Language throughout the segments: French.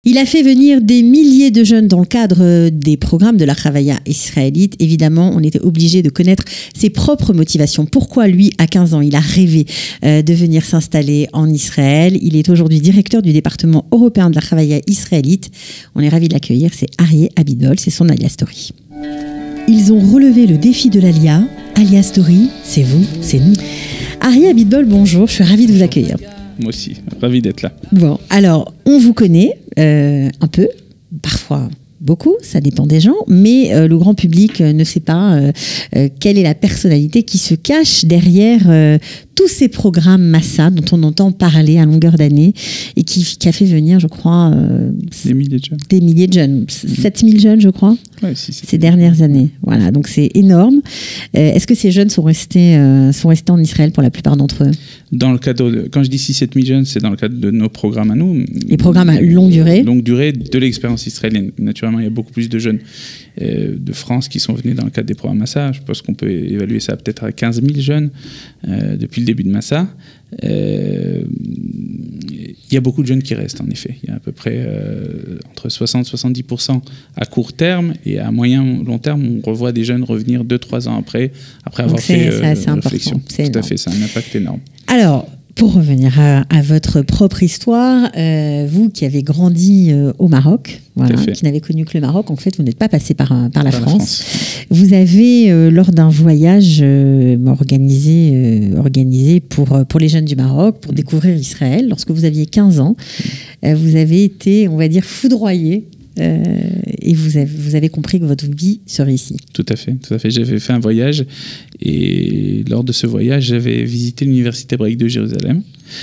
Il a fait venir des milliers de jeunes dans le cadre des programmes de la Chavaya israélite. Évidemment, on était obligé de connaître ses propres motivations. Pourquoi lui, à 15 ans, il a rêvé de venir s'installer en Israël. Il est aujourd'hui directeur du département européen de la Chavaya israélite. On est ravis de l'accueillir. C'est Aryeh Abitbol, c'est son Alia Story. Ils ont relevé le défi de l'Alia. Alia Story, c'est vous, c'est nous. Aryeh Abitbol, bonjour, je suis ravie de vous accueillir. Moi aussi, ravi d'être là. Bon, alors, on vous connaît un peu, parfois beaucoup, ça dépend des gens, mais le grand public ne sait pas quelle est la personnalité qui se cache derrière tous ces programmes Massa dont on entend parler à longueur d'année et qui a fait venir, je crois, des milliers de jeunes. Des milliers de jeunes, 7000 jeunes, je crois, ouais, ces dernières années. Voilà, donc c'est énorme. Est-ce que ces jeunes sont restés en Israël pour la plupart d'entre eux? Dans le cadre quand je dis 6-7 000 jeunes, c'est dans le cadre de nos programmes à nous. Les programmes à longue durée. Longue durée de l'expérience israélienne. Naturellement, il y a beaucoup plus de jeunes de France qui sont venus dans le cadre des programmes Massa. Je pense qu'on peut évaluer ça peut-être à 15 000 jeunes depuis le début de Massa. Il y a beaucoup de jeunes qui restent, en effet. Il y a à peu près entre 60 et 70% à court terme, et à moyen long terme, on revoit des jeunes revenir 2-3 ans après avoir fait réflexion. Tout à fait, c'est un impact énorme. Alors, pour revenir à votre propre histoire, vous qui avez grandi au Maroc, voilà, qui n'avez connu que le Maroc, en fait, vous n'êtes pas passé par la France. Vous avez, lors d'un voyage organisé pour les jeunes du Maroc, pour découvrir Israël, lorsque vous aviez 15 ans, vous avez été, on va dire, foudroyé. Et vous avez compris que votre vie serait ici. Tout à fait. J'avais fait un voyage, et lors de ce voyage, j'avais visité l'université hébraïque de Jérusalem.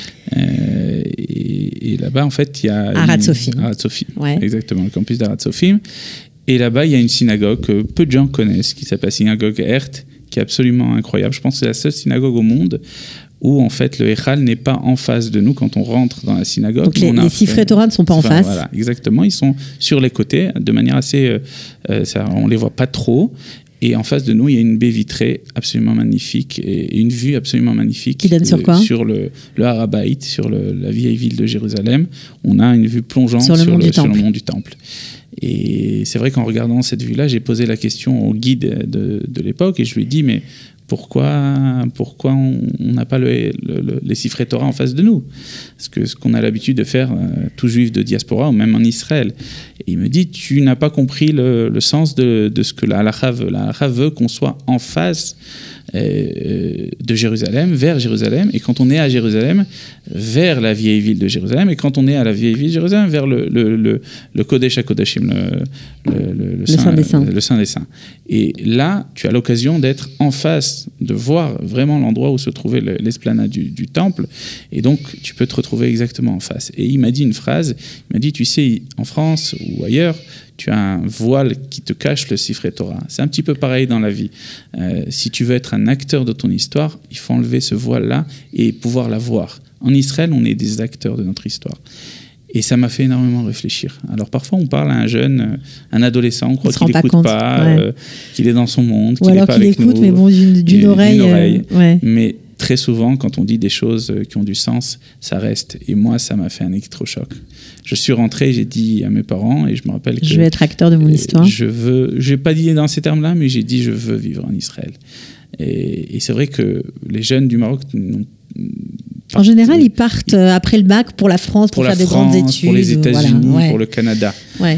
Et là-bas, en fait, il y a... Arad Sofim. Arad Sofim, ouais. Exactement, le campus d'Arad Sofim. Et là-bas, il y a une synagogue que peu de gens connaissent, qui s'appelle Synagogue Hert, qui est absolument incroyable. Je pense que c'est la seule synagogue au monde où en fait le Echal n'est pas en face de nous quand on rentre dans la synagogue. Donc les Sifrei Torah ne sont pas en face. Voilà, exactement, ils sont sur les côtés de manière assez... on les voit pas trop. Et en face de nous, il y a une baie vitrée absolument magnifique et une vue absolument magnifique. Qui donne sur quoi? Sur le Har HaBayit, sur la vieille ville de Jérusalem. On a une vue plongeante sur le mont du Temple. Et c'est vrai qu'en regardant cette vue-là, j'ai posé la question au guide de l'époque et je lui ai dit, mais pourquoi on n'a pas les Sifrei Torah en face de nous? Parce que ce qu'on a l'habitude de faire, tout juif de diaspora, ou même en Israël. Et il me dit, tu n'as pas compris le sens de ce que la halakha veut. La halakha veut qu'on soit en face de Jérusalem, vers Jérusalem, et quand on est à Jérusalem, vers la vieille ville de Jérusalem, et quand on est à la vieille ville de Jérusalem, vers le Kodesh HaKodashim, le Saint des Saints. Et là, tu as l'occasion d'être en face, de voir vraiment l'endroit où se trouvait l'esplanade du temple, et donc tu peux te retrouver exactement en face. Et il m'a dit une phrase, il m'a dit, tu sais, en France ou ailleurs, tu as un voile qui te cache le Sifrei Torah. C'est un petit peu pareil dans la vie. Si tu veux être un acteur de ton histoire, il faut enlever ce voile-là et pouvoir la voir. En Israël, on est des acteurs de notre histoire. Et ça m'a fait énormément réfléchir. Alors parfois, on parle à un jeune, un adolescent, on croit qu'il n'écoute pas, qu'il est dans son monde, qu'il n'est pas avec nous. Ou alors qu'il écoute, mais bon, d'une oreille. Mais très souvent, quand on dit des choses qui ont du sens, ça reste. Et moi, ça m'a fait un électrochoc. Je suis rentré, j'ai dit à mes parents, et je me rappelle que... Je veux être acteur de mon histoire. Je n'ai pas dit dans ces termes-là, mais j'ai dit je veux vivre en Israël. Et c'est vrai que les jeunes du Maroc n'ont... En général, ils partent après le bac pour la France, pour faire des grandes études. Pour les États-Unis, voilà, pour le Canada. Ouais.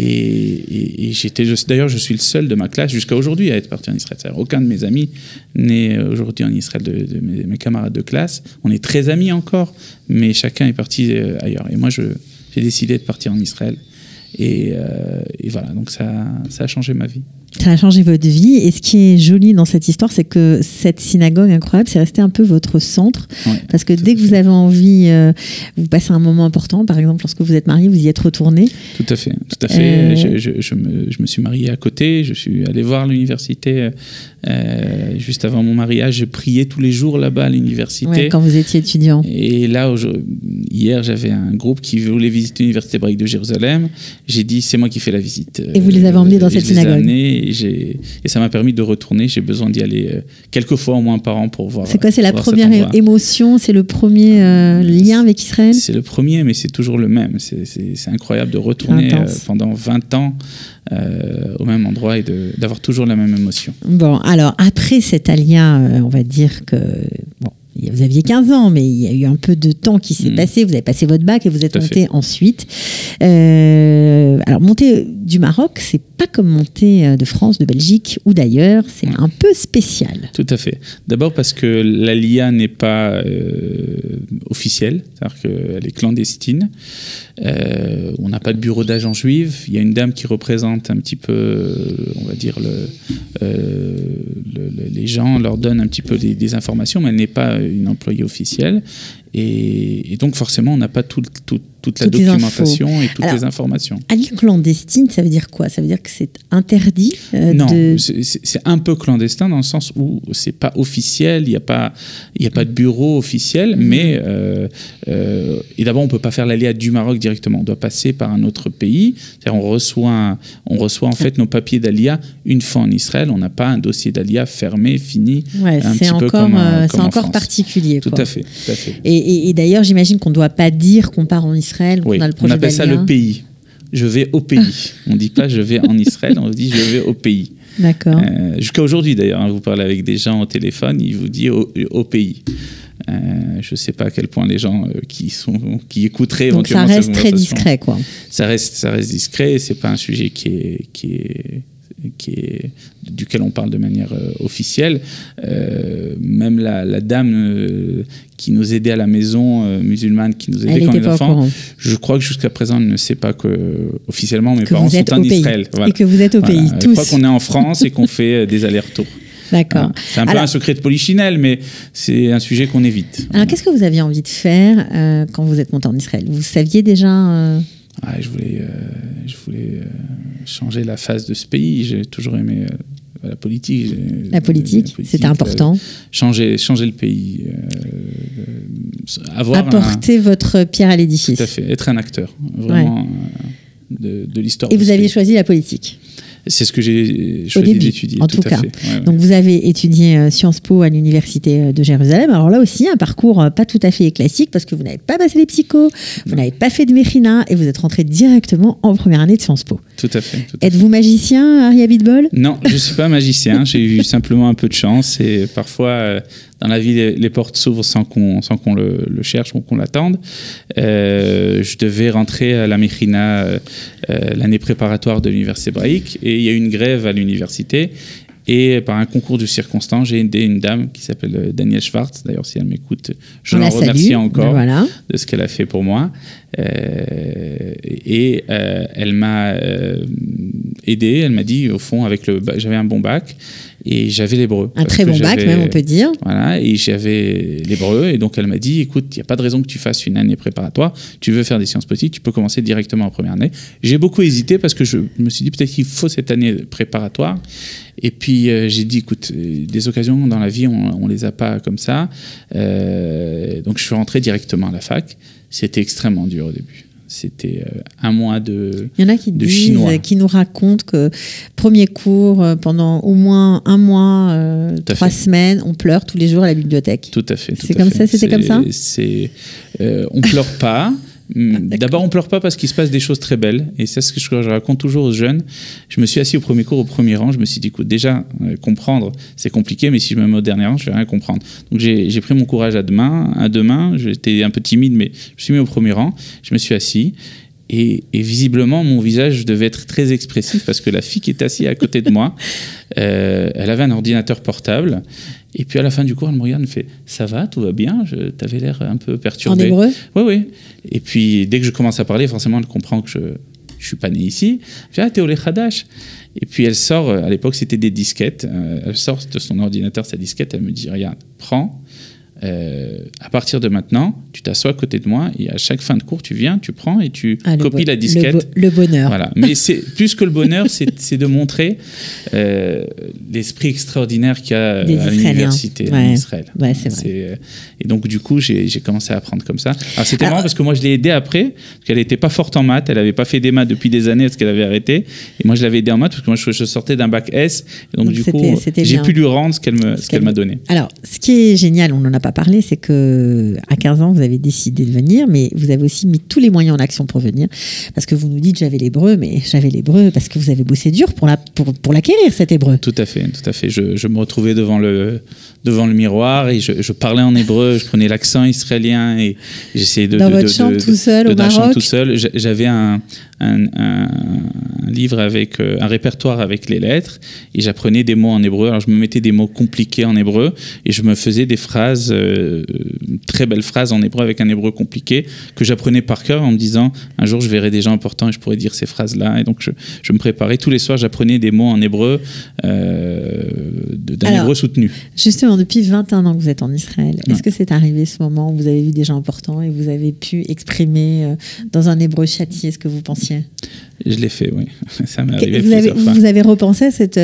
Et d'ailleurs, je suis le seul de ma classe jusqu'à aujourd'hui à être parti en Israël. C'est-à-dire, aucun de mes amis n'est aujourd'hui en Israël, de mes camarades de classe. On est très amis encore, mais chacun est parti ailleurs. Et moi, j'ai décidé de partir en Israël. Et voilà, donc ça a changé ma vie. Ça a changé votre vie. Et ce qui est joli dans cette histoire, c'est que cette synagogue incroyable, c'est resté un peu votre centre. Ouais, parce que dès que vous avez envie, vous passez un moment important, par exemple, lorsque vous êtes marié, vous y êtes retourné. Tout à fait. Je me suis marié à côté. Je suis allé voir l'université juste avant mon mariage. Je priais tous les jours là-bas à l'université. Ouais, quand vous étiez étudiant. Et là, hier, j'avais un groupe qui voulait visiter l'université hébraïque de Jérusalem. J'ai dit, c'est moi qui fais la visite. Et vous les avez emmenés dans cette synagogue. et ça m'a permis de retourner. J'ai besoin d'y aller quelques fois au moins par an pour voir. C'est quoi, c'est la première émotion, c'est le premier lien avec Israël? C'est le premier, mais c'est toujours le même. C'est incroyable de retourner pendant 20 ans au même endroit et d'avoir toujours la même émotion. Bon, alors après cet alia, on va dire que... Bon, vous aviez 15 ans, mais il y a eu un peu de temps qui s'est passé. Vous avez passé votre bac et vous êtes monté ensuite. Alors, monter du Maroc, c'est pas comme monter de France, de Belgique ou d'ailleurs. C'est un peu spécial. Tout à fait. D'abord parce que l'ALIA n'est pas officielle, c'est-à-dire qu'elle est clandestine. On n'a pas de bureau d'agents juifs. Il y a une dame qui représente un petit peu, on va dire, les gens, leur donne un petit peu des informations, mais elle n'est pas une employée officielle. Et donc, forcément, on n'a pas toute la documentation et toutes les informations. Ali clandestine, ça veut dire quoi? Ça veut dire que c'est interdit Non, c'est un peu clandestin dans le sens où c'est pas officiel, il n'y a pas de bureau officiel, mais et d'abord, on peut pas faire l'ALIA du Maroc directement. On doit passer par un autre pays. C'est-à-dire, on reçoit en fait nos papiers d'ALIA une fois en Israël. On n'a pas un dossier d'ALIA fermé, fini. Ouais, c'est encore particulier. Tout à fait. Et d'ailleurs, j'imagine qu'on ne doit pas dire qu'on part en Israël. Oui, on appelle ça le pays. Je vais au pays. On ne dit pas je vais en Israël, on dit je vais au pays. D'accord. Jusqu'à aujourd'hui, d'ailleurs, vous parlez avec des gens au téléphone, ils vous disent au pays. Je ne sais pas à quel point les gens qui écouteraient donc éventuellement ça reste très discret, quoi. Ça reste discret. C'est pas un sujet duquel on parle de manière officielle. Même la dame qui nous aidait à la maison, musulmane, qui nous aidait quand on était enfants, je crois que jusqu'à présent, elle ne sait pas que officiellement mes parents sont en Israël. Voilà. Et que vous êtes au pays, tous. Je crois qu'on est en France et qu'on fait des allers-retours. D'accord. C'est un peu un secret de polichinelle, mais c'est un sujet qu'on évite. Alors, qu'est-ce que vous aviez envie de faire quand vous êtes monté en Israël? Vous saviez déjà je voulais changer la face de ce pays. J'ai toujours aimé la politique. La politique, c'était important. Changer le pays. Apporter votre pierre à l'édifice. Tout à fait. Être un acteur, vraiment, de l'histoire. Et vous aviez choisi la politique? C'est ce que j'ai choisi d'étudier. En tout cas. Ouais. Donc, vous avez étudié Sciences Po à l'Université de Jérusalem. Alors là aussi, un parcours pas tout à fait classique parce que vous n'avez pas passé les psychos, vous n'avez pas fait de Mechina et vous êtes rentré directement en première année de Sciences Po. Tout à fait. Êtes-vous magicien, Ari Abitbol? Non, je ne suis pas magicien. J'ai eu simplement un peu de chance et parfois... dans la vie, les portes s'ouvrent sans qu'on le cherche ou qu'on l'attende. Je devais rentrer à la Mechina l'année préparatoire de l'université hébraïque et il y a eu une grève à l'université. Et par un concours de circonstances, j'ai aidé une dame qui s'appelle Danielle Schwartz. D'ailleurs, si elle m'écoute, je la remercie encore de ce qu'elle a fait pour moi. Elle m'a aidé. Elle m'a dit, au fond, j'avais un bon bac et j'avais l'hébreu. Un très bon bac, même, on peut dire. Voilà, et j'avais l'hébreu. Et donc, elle m'a dit, écoute, il n'y a pas de raison que tu fasses une année préparatoire. Tu veux faire des sciences politiques, tu peux commencer directement en première année. J'ai beaucoup hésité parce que je me suis dit, peut-être qu'il faut cette année préparatoire. Et puis, j'ai dit, écoute, des occasions dans la vie, on les a pas comme ça. Donc, je suis rentré directement à la fac. C'était extrêmement dur au début. C'était un mois de Il y en a qui disent, chinois. Qui nous racontent que premier cours, pendant au moins un mois, 3 semaines, on pleure tous les jours à la bibliothèque. Tout à fait. C'est comme ça, c'était comme ça? On pleure pas. D'abord, on pleure pas parce qu'il se passe des choses très belles. Et c'est ce que je raconte toujours aux jeunes. Je me suis assis au premier cours, au premier rang. Je me suis dit, écoute, déjà, comprendre, c'est compliqué, mais si je me mets au dernier rang, je vais rien comprendre. Donc, j'ai pris mon courage à deux mains. J'étais un peu timide, mais je me suis mis au premier rang. Je me suis assis. Et visiblement, mon visage devait être très expressif parce que la fille qui était assise à côté de moi, elle avait un ordinateur portable. Et puis à la fin du cours, elle me regarde, elle me fait « Ça va, tout va bien ?» T'avais l'air un peu perturbé. En hébreu? Oui. Et puis dès que je commence à parler, forcément, elle comprend que je ne suis pas né ici. Elle fait « Ah, t'es Olé Khadash ?» Et puis elle sort, à l'époque c'était des disquettes, elle sort de son ordinateur sa disquette, elle me dit « Regarde, prends, à partir de maintenant, tu t'assois à côté de moi et à chaque fin de cours, tu viens, tu prends et tu copies la disquette. Le bonheur. Voilà. Mais c'est plus que le bonheur, c'est de montrer l'esprit extraordinaire qu'il y a à l'université en Israël. Ouais, c'est vrai. Et donc, du coup, j'ai commencé à apprendre comme ça. Alors, c'était marrant parce que moi, je l'ai aidée après, parce qu'elle n'était pas forte en maths, elle n'avait pas fait des maths depuis des années parce qu'elle avait arrêté. Et moi, je l'avais aidée en maths parce que moi, je sortais d'un bac S. Et donc, du coup, j'ai pu lui rendre ce qu'elle m'a donné. Alors, ce qui est génial, on n'en a pas parlé, c'est qu'à 15 ans, vous avez décidé de venir, mais vous avez aussi mis tous les moyens en action pour venir. Parce que vous nous dites, j'avais l'hébreu, mais j'avais l'hébreu parce que vous avez bossé dur pour l'acquérir, cet hébreu. Tout à fait, tout à fait. Je me retrouvais devant le miroir et je parlais en hébreu, je prenais l'accent israélien et j'essayais de... Dans votre chambre tout seul, au Maroc? Tout seul. J'avais un livre avec un répertoire avec les lettres et j'apprenais des mots en hébreu. Alors je me mettais des mots compliqués en hébreu et je me faisais des phrases, très belles phrases en hébreu avec un hébreu compliqué que j'apprenais par cœur en me disant un jour je verrai des gens importants et je pourrais dire ces phrases-là. Et donc je me préparais. Tous les soirs j'apprenais des mots en hébreu, d'un hébreu soutenu. Justement, depuis 21 ans que vous êtes en Israël, est-ce que c'est arrivé ce moment où vous avez vu des gens importants et vous avez pu exprimer dans un hébreu châtié ce que vous pensiez? Je l'ai fait, oui. Ça m'est arrivé plusieurs fois. Vous avez repensé à ces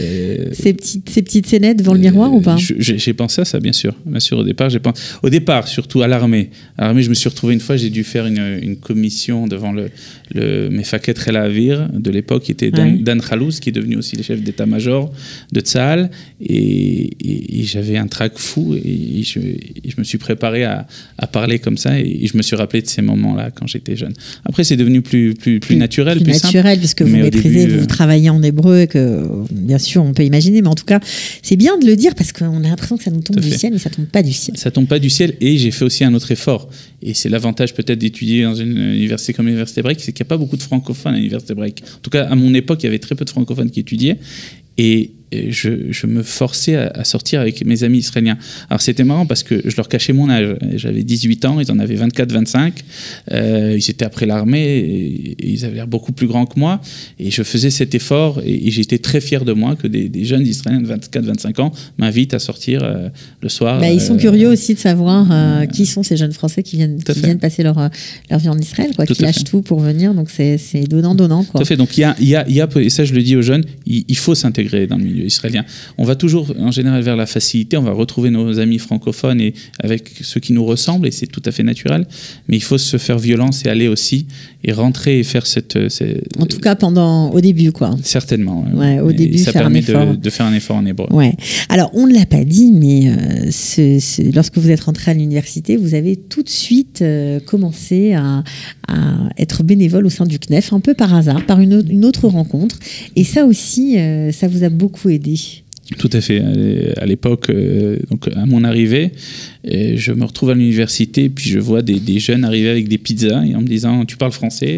petites scénettes devant le miroir ou pas? J'ai pensé à ça, bien sûr. Bien sûr, au départ, surtout à l'armée. À l'armée, je me suis retrouvé une fois, j'ai dû faire une commission devant le Mefaket Hel Havir de l'époque, qui était Dan Khalouz, qui est devenu aussi le chef d'état-major de Tzahal. Et j'avais un trac fou et je me suis préparé à parler comme ça et je me suis rappelé de ces moments-là quand j'étais jeune. Après, c'est devenu plus naturel. Plus naturel, puisque vous maîtrisez, vous travaillez en hébreu, que bien sûr on peut imaginer, mais en tout cas c'est bien de le dire parce qu'on a l'impression que ça nous tombe du ciel, mais ça tombe pas du ciel. Ça tombe pas du ciel et j'ai fait aussi un autre effort. Et c'est l'avantage peut-être d'étudier dans une université comme l'université hébraïque, c'est qu'il n'y a pas beaucoup de francophones à l'université hébraïque. En tout cas, à mon époque, il y avait très peu de francophones qui étudiaient. Et je me forçais à sortir avec mes amis israéliens. Alors c'était marrant parce que je leur cachais mon âge. J'avais 18 ans, ils en avaient 24-25. Ils étaient après l'armée et ils avaient l'air beaucoup plus grands que moi. Et je faisais cet effort et j'étais très fier de moi que des jeunes Israéliens de 24-25 ans m'invitent à sortir le soir. Ils sont curieux aussi de savoir qui sont ces jeunes Français qui viennent passer leur vie en Israël, qui lâchent tout pour venir. Donc c'est donnant-donnant. Tout à fait. Donc il y a, et ça je le dis aux jeunes, il faut s'intégrer dans le milieu israélien. On va toujours, en général, vers la facilité. On va retrouver nos amis francophones et avec ceux qui nous ressemblent, et c'est tout à fait naturel. Mais il faut se faire violence et aller aussi, et rentrer et faire En tout cas, au début, quoi. Certainement. Au début, ça permet de faire un effort en hébreu. Ouais. Alors, on ne l'a pas dit, mais lorsque vous êtes rentré à l'université, vous avez tout de suite commencé à être bénévole au sein du CNEF, un peu par hasard, par une autre rencontre. Et ça aussi, ça vous a beaucoup aidé. Tout à fait. À l'époque, donc à mon arrivée, je me retrouve à l'université, puis je vois des jeunes arriver avec des pizzas et en me disant « tu parles français ?»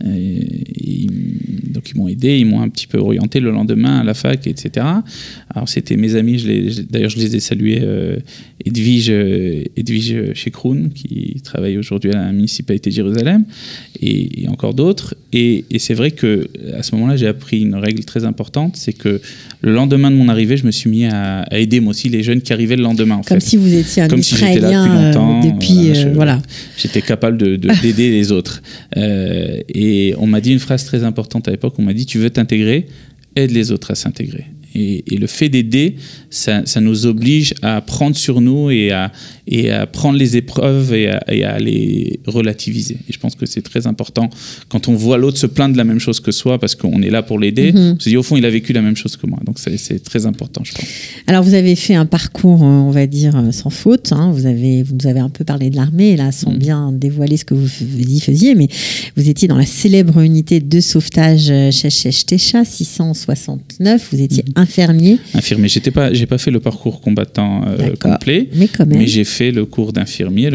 Donc ils m'ont aidé, ils m'ont un petit peu orienté le lendemain à la fac, etc. Alors c'était mes amis, d'ailleurs je les ai salués, Edwige Chekroun, qui travaille aujourd'hui à la municipalité de Jérusalem, et encore d'autres. Et c'est vrai qu'à ce moment-là, j'ai appris une règle très importante, c'est que le lendemain de mon arrivée, je me suis mis à aider moi aussi les jeunes qui arrivaient le lendemain. Comme si vous étiez un Israélien depuis... voilà. J'étais capable d'aider les autres. Et on m'a dit une phrase très importante à l'époque, on m'a dit « tu veux t'intégrer, aide les autres à s'intégrer ». Et le fait d'aider, ça nous oblige à prendre sur nous et à prendre les épreuves et à les relativiser. Et je pense que c'est très important quand on voit l'autre se plaindre de la même chose que soi, parce qu'on est là pour l'aider. On se dit, au fond, il a vécu la même chose que moi. Donc c'est très important, je pense. Alors vous avez fait un parcours, on va dire, sans faute. Hein. Vous nous avez un peu parlé de l'armée, là, sans bien dévoiler ce que vous faisiez, mais vous étiez dans la célèbre unité de sauvetage Shesh Tesha 669. Vous étiez infirmier. Infirmier. J'ai pas fait le parcours combattant complet, mais quand même. Mais j'ai fait le cours d'infirmier, le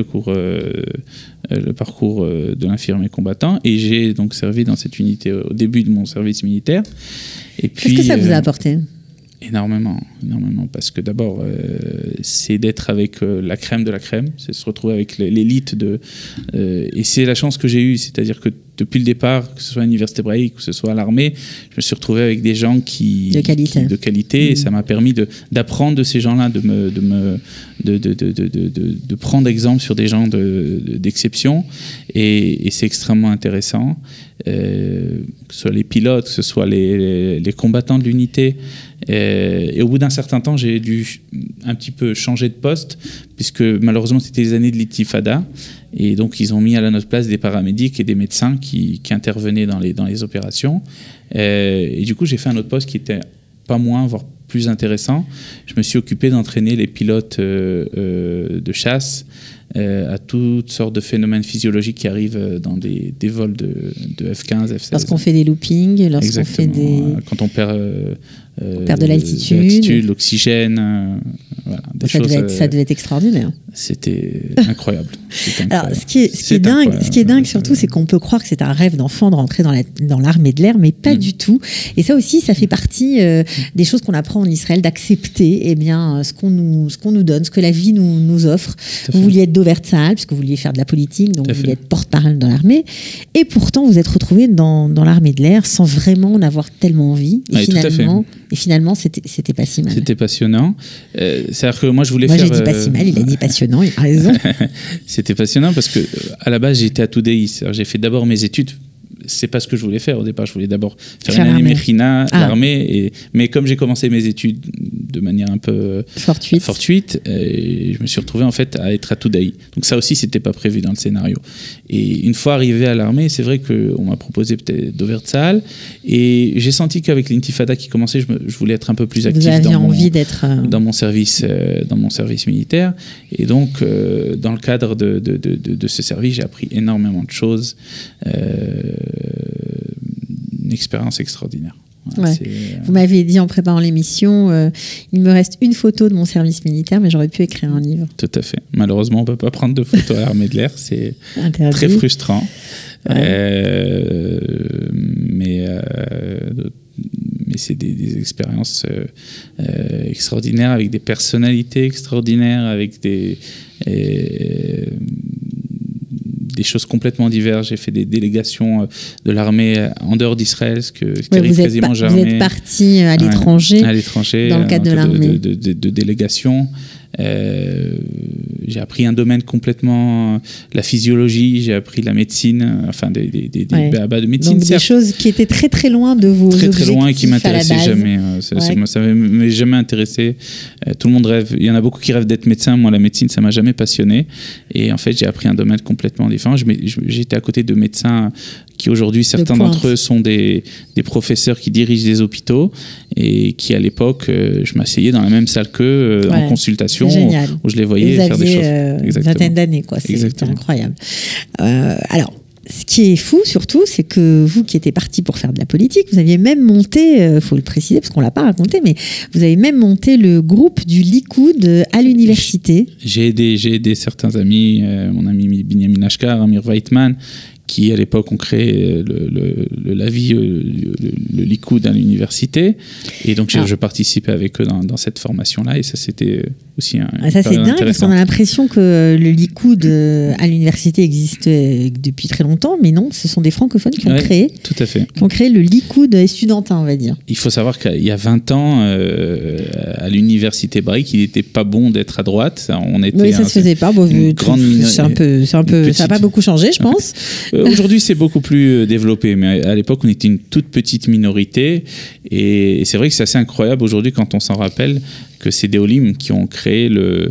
parcours de l'infirmier combattant, et j'ai donc servi dans cette unité au début de mon service militaire. Qu'est-ce que ça vous a apporté ? Énormément, parce que d'abord, c'est d'être avec la crème de la crème, c'est se retrouver avec l'élite et c'est la chance que j'ai eue, c'est-à-dire que depuis le départ, que ce soit à l'université hébraïque, que ce soit à l'armée, je me suis retrouvé avec des gens de qualité et ça m'a permis d'apprendre de ces gens-là, de prendre exemple sur des gens d'exception et c'est extrêmement intéressant. Que ce soit les pilotes, que ce soit les combattants de l'unité. Et au bout d'un certain temps, j'ai dû un petit peu changer de poste, puisque malheureusement, c'était les années de l'intifada. Et donc, ils ont mis à notre place des paramédics et des médecins qui intervenaient dans les opérations. Et du coup, j'ai fait un autre poste qui était pas moins, voire plus intéressant. Je me suis occupé d'entraîner les pilotes de chasse à toutes sortes de phénomènes physiologiques qui arrivent dans des vols de F-15, F-16. Lorsqu'on fait des loopings, lorsqu'on fait des... Quand on perd de l'altitude, l'oxygène, voilà, ça devait être extraordinaire. C'était incroyable. Alors, ce qui est dingue surtout, c'est qu'on peut croire que c'est un rêve d'enfant de rentrer dans l'armée de l'air, mais pas du tout. Et ça aussi, ça fait partie des choses qu'on apprend en Israël, d'accepter ce qu'on nous donne, ce que la vie nous offre. Vous vouliez être Dover Tzahal, puisque vous vouliez faire de la politique, donc vous vouliez être porte-parole dans l'armée. Et pourtant, vous êtes retrouvé dans l'armée de l'air sans vraiment en avoir tellement envie. Et finalement, c'était pas si mal. C'était passionnant. C'est-à-dire que moi, je voulais faire... Moi, j'ai dit pas si mal, il a dit passionnant, il a raison. C'était passionnant parce que à la base, j'étais à Toudei. J'ai fait d'abord mes études. C'est pas ce que je voulais faire au départ. Je voulais d'abord faire une année Mechina, l'armée. Mais comme j'ai commencé mes études de manière un peu fortuite, je me suis retrouvé en fait à être à Toudei. Donc ça aussi, c'était pas prévu dans le scénario. Et une fois arrivé à l'armée, c'est vrai qu'on m'a proposé peut-être Dover Tzahal. Et j'ai senti qu'avec l'intifada qui commençait, je voulais être un peu plus actif dans mon service militaire. Et donc, dans le cadre de ce service, j'ai appris énormément de choses. Une expérience extraordinaire. Voilà, ouais. Vous m'avez dit en préparant l'émission, il me reste une photo de mon service militaire, mais j'aurais pu écrire un livre. Tout à fait. Malheureusement, on ne peut pas prendre de photos à l'armée de l'air, c'est très frustrant. Ouais. Mais c'est des expériences extraordinaires, avec des personnalités extraordinaires, avec des choses complètement diverses. J'ai fait des délégations de l'armée en dehors d'Israël, ce qui arrive quasiment jamais. Vous êtes parti à l'étranger, dans le cadre de l'armée. De délégations. J'ai appris un domaine complètement, la physiologie, j'ai appris la médecine, enfin des béabas de médecine. Donc des choses qui étaient très très loin de vos objectifs. Très loin et qui m'intéressaient jamais. Ça m'avait jamais intéressé. Tout le monde rêve, il y en a beaucoup qui rêvent d'être médecin. Moi, la médecine, ça m'a jamais passionné. Et en fait, j'ai appris un domaine complètement différent. J'étais à côté de médecins qui aujourd'hui, certains d'entre eux sont des professeurs qui dirigent des hôpitaux et qui, à l'époque, je m'asseyais dans la même salle qu'eux en consultation où je les voyais faire des choses. Une vingtaine d'années, quoi. C'est incroyable. Alors, ce qui est fou, surtout, c'est que vous qui étiez parti pour faire de la politique, vous aviez même monté, faut le préciser parce qu'on l'a pas raconté, mais vous avez même monté le groupe du Likoud à l'université. J'ai aidé certains amis, mon ami Binyamin Ashkar, Amir Weitman, qui à l'époque ont créé le Likoud à l'université, et donc je participais avec eux dans cette formation-là, et ça c'était aussi ça c'est dingue parce qu'on a l'impression que le Likoud à l'université existe depuis très longtemps, mais non, ce sont des francophones qui ont créé, tout à fait, qui ont créé le Likoud estudantin, on va dire. Il faut savoir qu'il y a 20 ans à l'université hébraïque, il n'était pas bon d'être à droite. On était oui, ça se faisait pas. Bon, c'est un peu, ça n'a pas beaucoup changé, je pense. Aujourd'hui, c'est beaucoup plus développé, mais à l'époque, on était une toute petite minorité, et c'est vrai que c'est assez incroyable aujourd'hui quand on s'en rappelle que c'est des Olim qui ont créé le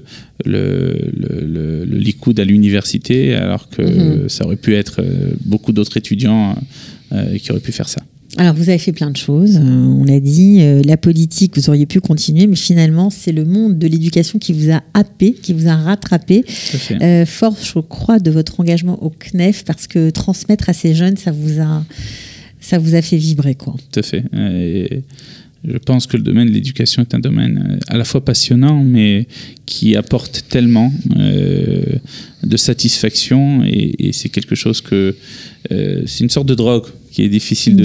Likoud à l'université, alors que ça aurait pu être beaucoup d'autres étudiants qui auraient pu faire ça. Alors, vous avez fait plein de choses, on l'a dit, la politique, vous auriez pu continuer, mais finalement, c'est le monde de l'éducation qui vous a happé, qui vous a rattrapé. Fort, je crois, de votre engagement au CNEF, parce que transmettre à ces jeunes, ça vous a fait vibrer, quoi. Tout à fait. Et je pense que le domaine de l'éducation est un domaine à la fois passionnant, mais qui apporte tellement de satisfaction, et c'est quelque chose que... c'est une sorte de drogue qui est difficile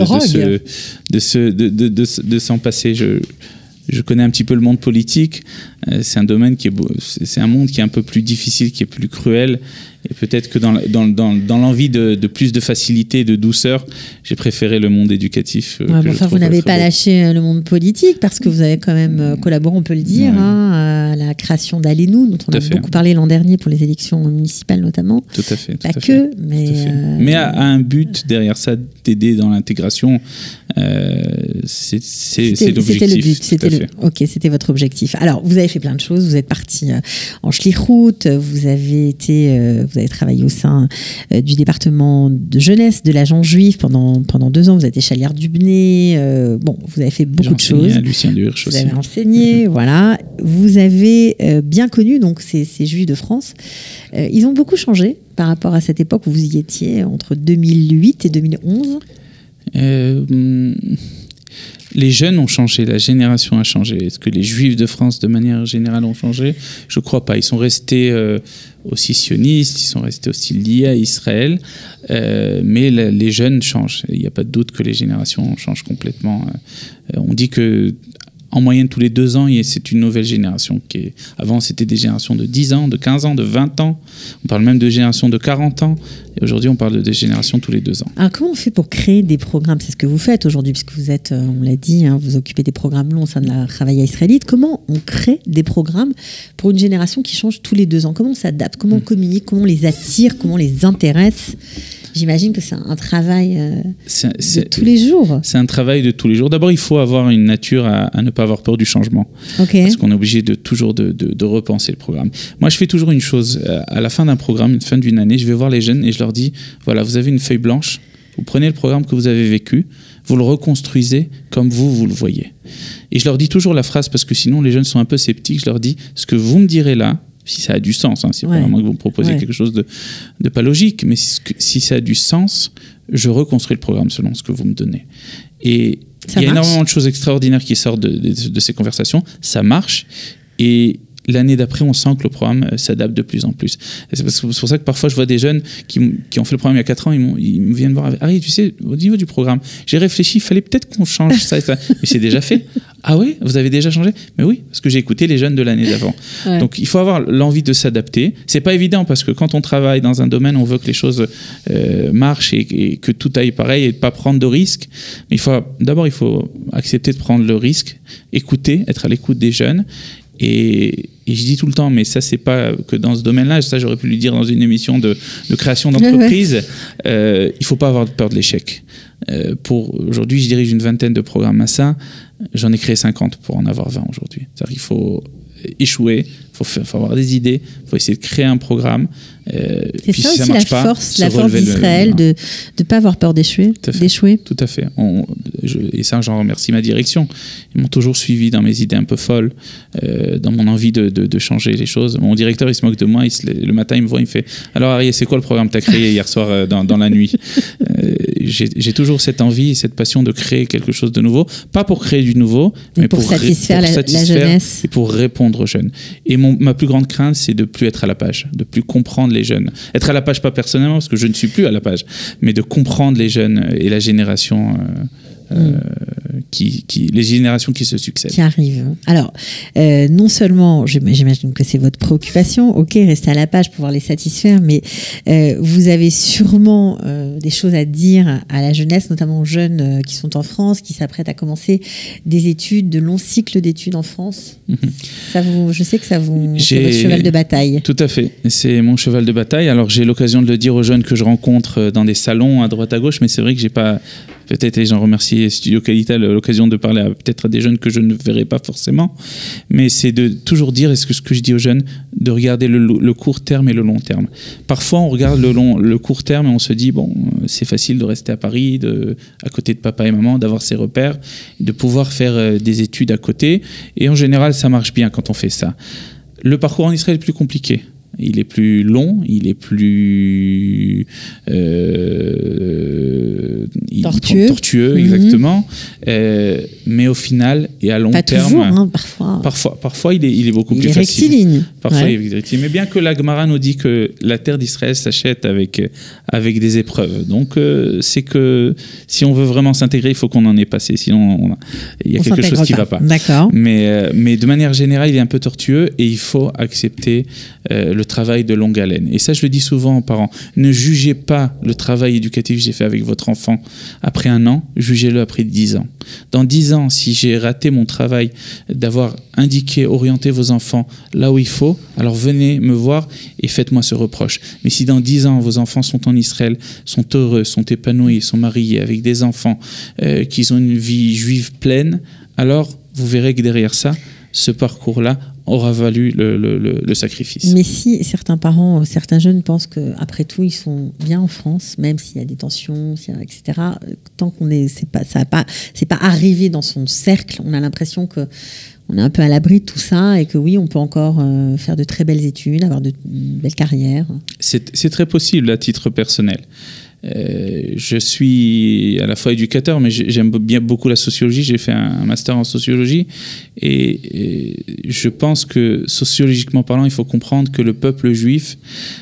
de s'en passer. Je connais un petit peu le monde politique. C'est un domaine c'est un monde qui est un peu plus difficile, qui est plus cruel. Et peut-être que dans l'envie de plus de facilité, de douceur, j'ai préféré le monde éducatif. Vous n'avez pas lâché le monde politique parce que vous avez quand même collaboré, on peut le dire, à la création d'Allez-nous, dont on a beaucoup parlé l'an dernier pour les élections municipales notamment. Tout à fait. Pas que, mais... Mais à un but derrière ça, d'aider dans l'intégration, c'est l'objectif. C'était le but. Ok, c'était votre objectif. Alors, vous avez fait plein de choses. Vous êtes parti en Schlichroute. Vous avez travaillé au sein du département de jeunesse de l'agent juif pendant 2 ans. Vous êtes échalière du Benay. Vous avez fait beaucoup de choses. À Lucien de Hirsch aussi. Vous avez enseigné, voilà. Vous avez bien connu donc ces Juifs de France. Ils ont beaucoup changé par rapport à cette époque où vous y étiez entre 2008 et 2011. Les jeunes ont changé, la génération a changé. Est-ce que les Juifs de France, de manière générale, ont changé? Je ne crois pas. Ils sont restés aussi sionistes, ils sont restés aussi liés à Israël, mais les jeunes changent. Il n'y a pas de doute que les générations changent complètement. On dit que en moyenne, tous les 2 ans, c'est une nouvelle génération. Avant, c'était des générations de 10 ans, de 15 ans, de 20 ans. On parle même de générations de 40 ans. Et aujourd'hui, on parle de des générations tous les 2 ans. Alors, comment on fait pour créer des programmes? C'est ce que vous faites aujourd'hui, puisque vous êtes, on l'a dit, vous occupez des programmes longs au sein de la Chavaya israélite. Comment on crée des programmes pour une génération qui change tous les 2 ans? Comment on s'adapte? Comment on communique? Comment on les attire? Comment on les intéresse? J'imagine que c'est un travail de tous les jours. C'est un travail de tous les jours. D'abord, il faut avoir une nature à ne pas avoir peur du changement. Okay. Parce qu'on est obligé toujours de repenser le programme. Moi, je fais toujours une chose. À la fin d'un programme, à la fin d'une année, je vais voir les jeunes et je leur dis, voilà, vous avez une feuille blanche, vous prenez le programme que vous avez vécu, vous le reconstruisez comme vous le voyez. Et je leur dis toujours la phrase, parce que sinon, les jeunes sont un peu sceptiques. Je leur dis, ce que vous me direz là, si ça a du sens, c'est pas vraiment que vous me proposez quelque chose de pas logique, mais si ça a du sens, je reconstruis le programme selon ce que vous me donnez. Et il y a énormément de choses extraordinaires qui sortent de ces conversations, ça marche, et l'année d'après, on sent que le programme s'adapte de plus en plus. C'est pour ça que parfois, je vois des jeunes qui ont fait le programme il y a 4 ans, ils me viennent voir. Harry, tu sais, au niveau du programme, j'ai réfléchi, il fallait peut-être qu'on change ça et ça. Mais c'est déjà fait. Ah oui, vous avez déjà changé? Mais oui, parce que j'ai écouté les jeunes de l'année d'avant. Ouais. Donc, il faut avoir l'envie de s'adapter. C'est pas évident parce que quand on travaille dans un domaine, on veut que les choses marchent et que tout aille pareil et de pas prendre de risques. Mais d'abord, il faut accepter de prendre le risque, écouter, être à l'écoute des jeunes. Et je dis tout le temps, mais ça, c'est pas que dans ce domaine-là, ça, j'aurais pu lui dire dans une émission de création d'entreprise, il faut pas avoir peur de l'échec. Aujourd'hui, je dirige une 20aine de programmes à ça. J'en ai créé 50 pour en avoir 20 aujourd'hui. C'est-à-dire qu'il faut échouer, il faut avoir des idées, il faut essayer de créer un programme. C'est ça aussi la force d'Israël, de ne pas avoir peur d'échouer. Tout à fait. Et ça, j'en remercie ma direction. Ils m'ont toujours suivi dans mes idées un peu folles, dans mon envie de changer les choses. Mon directeur, il se moque de moi. Le matin, il me voit, il me fait « Alors, Harry, c'est quoi le programme que tu as créé hier soir dans la nuit ?» J'ai toujours cette envie et cette passion de créer quelque chose de nouveau. Pas pour créer du nouveau, mais pour satisfaire la jeunesse. Et pour répondre aux jeunes. Et ma plus grande crainte, c'est de ne plus être à la page, de ne plus comprendre les jeunes. Être à la page, pas personnellement, parce que je ne suis plus à la page, mais de comprendre les jeunes et la génération... les générations qui se succèdent. Qui arrivent. Alors, non seulement, j'imagine que c'est votre préoccupation, ok, rester à la page pour pouvoir les satisfaire, mais vous avez sûrement des choses à dire à la jeunesse, notamment aux jeunes qui sont en France, qui s'apprêtent à commencer des études, de longs cycles d'études en France. Je sais que c'est votre cheval de bataille. Tout à fait, c'est mon cheval de bataille. Alors, j'ai l'occasion de le dire aux jeunes que je rencontre dans des salons à droite à gauche, mais c'est vrai que j'ai pas... Peut-être, et j'en remercie Studio Qualité, l'occasion de parler peut-être à des jeunes que je ne verrai pas forcément, mais c'est de toujours dire, ce que je dis aux jeunes, de regarder le court terme et le long terme. Parfois, on regarde le court terme et on se dit, bon, c'est facile de rester à Paris, à côté de papa et maman, d'avoir ses repères, de pouvoir faire des études à côté, et en général, ça marche bien quand on fait ça. Le parcours en Israël est plus compliqué. Il est plus long, il est plus tortueux, exactement. Mais au final, et à long pas terme... toujours, hein, parfois. Parfois, il est beaucoup plus facile. Rectiligne. Parfois, il est rectiligne. Mais bien que la Gemara nous dit que la terre d'Israël s'achète avec des épreuves. Donc, c'est que si on veut vraiment s'intégrer, il faut qu'on en ait passé. Sinon, il y a quelque chose qui ne va pas. D'accord. Mais de manière générale, il est un peu tortueux et il faut accepter le travail de longue haleine. Et ça, je le dis souvent aux parents. Ne jugez pas le travail éducatif que j'ai fait avec votre enfant après 1 an, jugez-le après 10 ans. Dans 10 ans, si j'ai raté mon travail d'avoir indiqué, orienté vos enfants là où il faut, alors venez me voir et faites-moi ce reproche. Mais si dans 10 ans, vos enfants sont en Israël, sont heureux, sont épanouis, sont mariés avec des enfants, qu'ils ont une vie juive pleine, alors vous verrez que derrière ça, ce parcours-là aura valu le sacrifice. Mais si certains parents, certains jeunes pensent qu'après tout, ils sont bien en France, même s'il y a des tensions, etc., tant qu'on est, c'est pas arrivé dans son cercle, on a l'impression qu'on est un peu à l'abri de tout ça et que oui, on peut encore faire de très belles études, avoir de belles carrières. C'est très possible à titre personnel. Je suis à la fois éducateur, mais j'aime bien beaucoup la sociologie. J'ai fait un master en sociologie et je pense que sociologiquement parlant, il faut comprendre que le peuple juif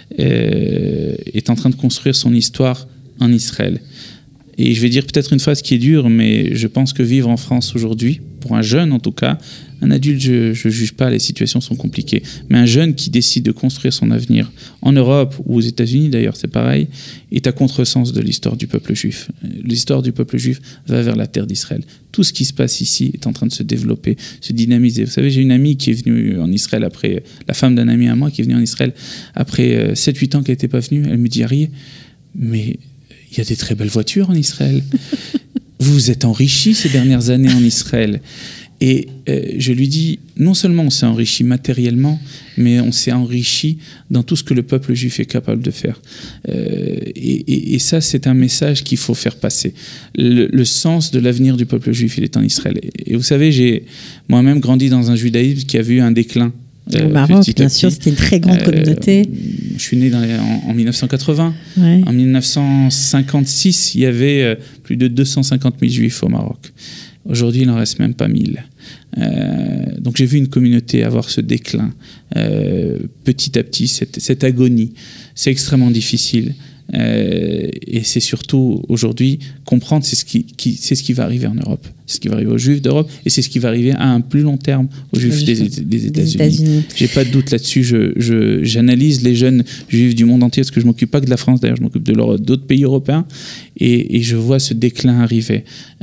est en train de construire son histoire en Israël. Et je vais dire peut-être une phrase qui est dure, mais je pense que vivre en France aujourd'hui, pour un jeune en tout cas, un adulte, je ne juge pas, les situations sont compliquées, mais un jeune qui décide de construire son avenir en Europe ou aux États-Unis d'ailleurs, c'est pareil, est à contresens de l'histoire du peuple juif. L'histoire du peuple juif va vers la terre d'Israël. Tout ce qui se passe ici est en train de se développer, se dynamiser. Vous savez, j'ai une amie qui est venue en Israël après, la femme d'un ami à moi qui est venue en Israël après 7-8 ans qu'elle n'était pas venue. Elle me dit, Ari, mais il y a des très belles voitures en Israël. Vous vous êtes enrichi ces dernières années en Israël. Et je lui dis, non seulement on s'est enrichi matériellement, mais on s'est enrichi dans tout ce que le peuple juif est capable de faire. Et ça, c'est un message qu'il faut faire passer. Le sens de l'avenir du peuple juif, il est en Israël. Et vous savez, j'ai moi-même grandi dans un judaïsme qui a vu un déclin. Au Maroc, bien sûr, c'était une très grande communauté. Je suis né en 1980. Ouais. En 1956, il y avait plus de 250 000 juifs au Maroc. Aujourd'hui, il n'en reste même pas 1000. Donc j'ai vu une communauté avoir ce déclin petit à petit, cette agonie. C'est extrêmement difficile. Et c'est surtout aujourd'hui comprendre c'est ce qui va arriver en Europe, c'est ce qui va arriver aux Juifs d'Europe et c'est ce qui va arriver à un plus long terme aux Juifs des États-Unis. J'ai pas de doute là-dessus. J'analyse les jeunes Juifs du monde entier parce que je m'occupe pas que de la France, d'ailleurs je m'occupe d'autres pays européens et je vois ce déclin arriver.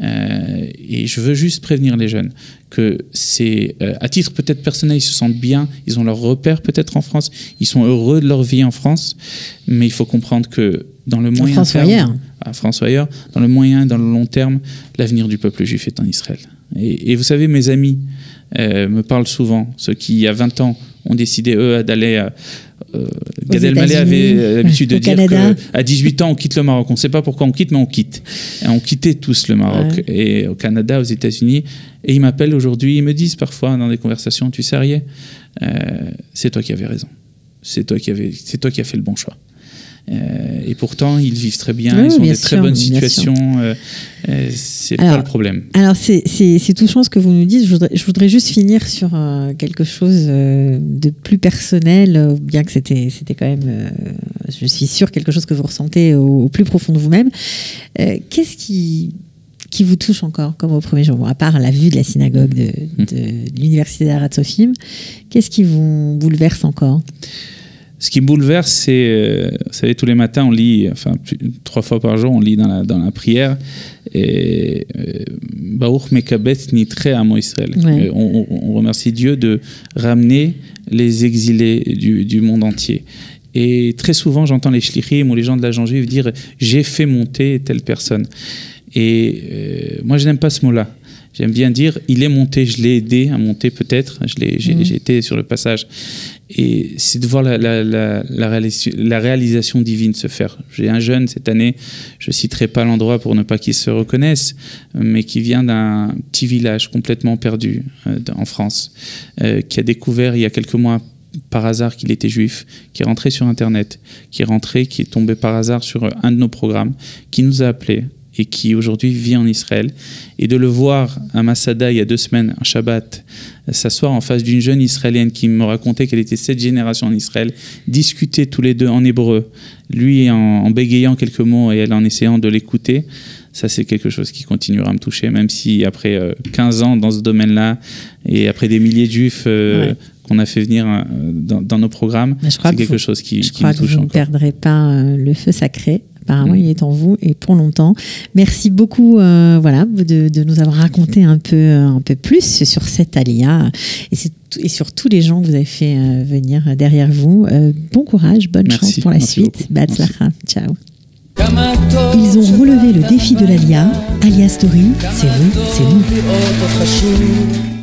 Et je veux juste prévenir les jeunes que c'est à titre peut-être personnel, ils se sentent bien, ils ont leur repère peut-être en France, ils sont heureux de leur vie en France, mais il faut comprendre que dans le moyen terme, à France ou ailleurs, dans le moyen, dans le long terme, l'avenir du peuple juif est en Israël. Et vous savez, mes amis me parlent souvent, ceux qui il y a 20 ans ont décidé d'aller Gad Elmaleh avait l'habitude de dire qu'à 18 ans, on quitte le Maroc. On ne sait pas pourquoi on quitte, mais on quitte. Et on quittait tous le Maroc. Ouais. Et au Canada, aux États-Unis. Et ils m'appellent aujourd'hui, ils me disent parfois dans des conversations, tu sais, Arié, c'est toi qui avais raison. C'est toi qui as fait le bon choix. Et pourtant, ils vivent très bien, ils ont des très bonnes situations. C'est pas le problème. Alors, c'est touchant ce que vous nous dites. Je voudrais juste finir sur quelque chose de plus personnel, bien que c'était quand même, je suis sûre, quelque chose que vous ressentez au plus profond de vous-même. Qu'est-ce qui vous touche encore, comme au premier jour, à part la vue de la synagogue de l'université d'Arat Sofim, qu'est-ce qui vous bouleverse encore ? Ce qui me bouleverse, c'est, vous savez, tous les matins, on lit, 3 fois par jour, on lit dans la prière, et Baruch Mekabet Nitre Amo Israël. Ouais. On remercie Dieu de ramener les exilés du monde entier. Et très souvent, j'entends les shlichim ou les gens de l'agent juif dire « j'ai fait monter telle personne ». Et moi, je n'aime pas ce mot-là. J'aime bien dire « il est monté, je l'ai aidé à monter peut-être, j'ai été sur le passage ». Et c'est de voir la réalisation divine se faire. J'ai un jeune cette année, je ne citerai pas l'endroit pour ne pas qu'il se reconnaisse, mais qui vient d'un petit village complètement perdu en France, qui a découvert il y a quelques mois par hasard qu'il était juif, qui est rentré sur Internet, qui est tombé par hasard sur un de nos programmes, qui nous a appelés et qui aujourd'hui vit en Israël. Et de le voir à Masada il y a 2 semaines, un Shabbat, s'asseoir en face d'une jeune Israélienne qui me racontait qu'elle était 7 générations en Israël, discuter tous les deux en hébreu, lui en bégayant quelques mots et elle en essayant de l'écouter, ça c'est quelque chose qui continuera à me toucher, même si après 15 ans dans ce domaine-là et après des milliers de juifs qu'on a fait venir dans nos programmes, c'est quelque chose qui me touche encore. Je crois que vous ne perdrez pas le feu sacré. Apparemment, il est en vous et pour longtemps. Merci beaucoup de nous avoir raconté un peu plus sur cette Aliyah et sur tous les gens que vous avez fait venir derrière vous. Bon courage, bonne chance pour la suite. B'hatzlacha. Ciao. Ils ont relevé le défi de l'Aliyah. Aliyah Story, c'est vous, c'est nous.